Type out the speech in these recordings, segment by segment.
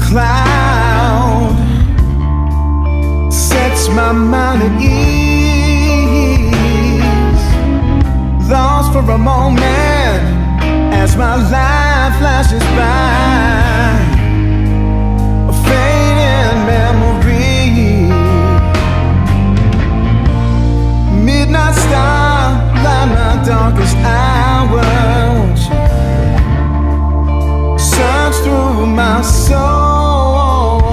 cloud sets my mind at ease, lost for a moment as my life flashes by, a fading memory. Midnight star light my darkest hours, search through my soul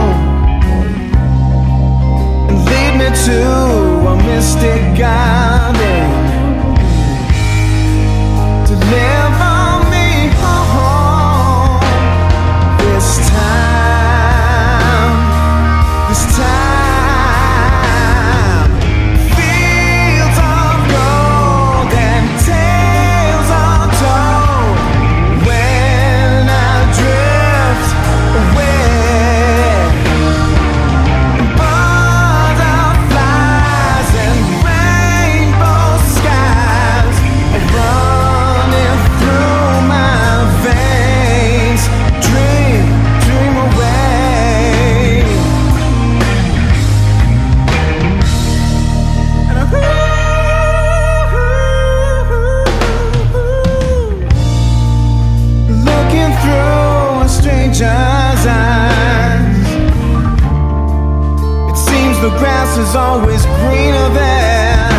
and lead me to a mystic garden, deliver me home this time, this time. Fields of gold and tales untold when I drift away. Butterflies and rainbow skies are running through my veins. Dream, dream away. And looking through a stranger's eyes, it seems the grass is always greener there.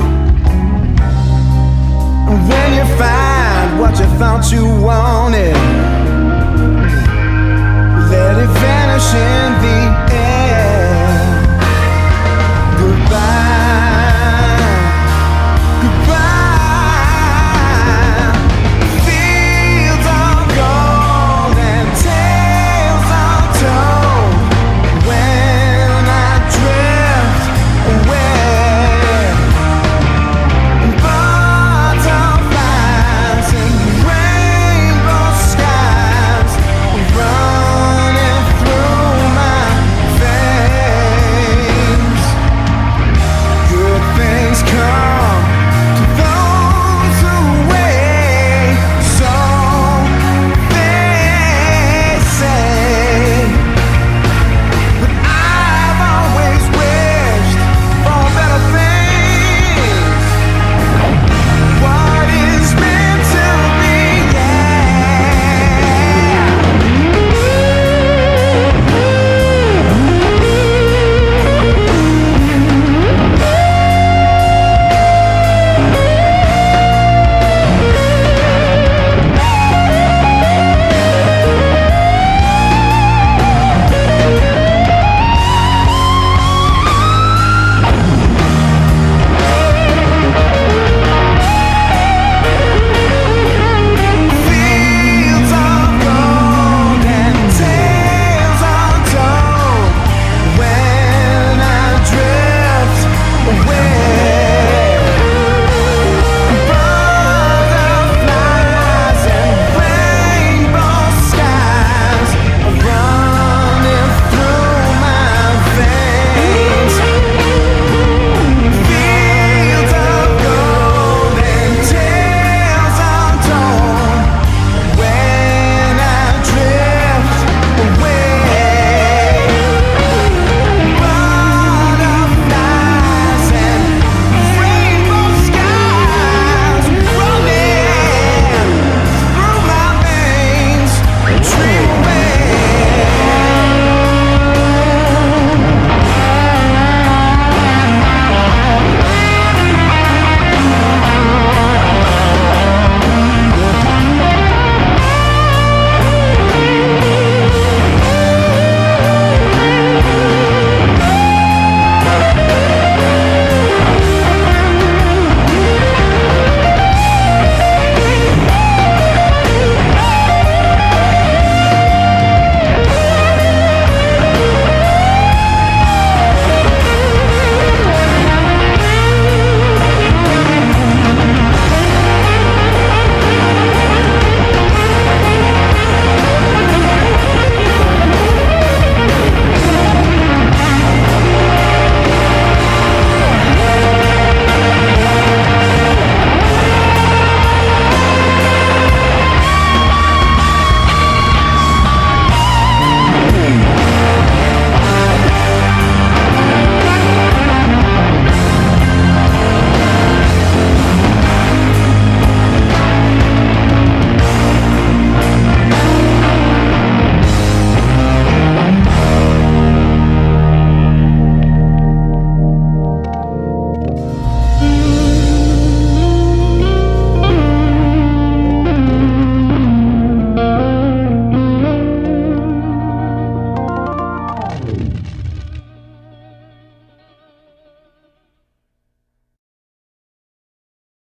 And when you find what you thought you wanted, let it vanish in the air.